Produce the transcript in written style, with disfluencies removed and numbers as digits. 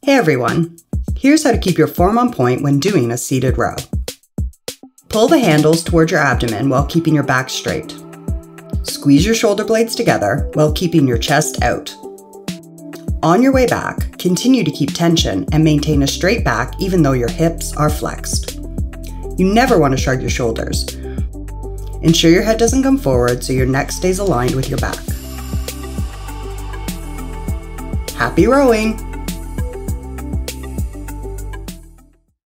Hey everyone, here's how to keep your form on point when doing a seated row. Pull the handles towards your abdomen while keeping your back straight. Squeeze your shoulder blades together while keeping your chest out. On your way back, continue to keep tension and maintain a straight back even though your hips are flexed. You never want to shrug your shoulders. Ensure your head doesn't come forward so your neck stays aligned with your back. Happy rowing!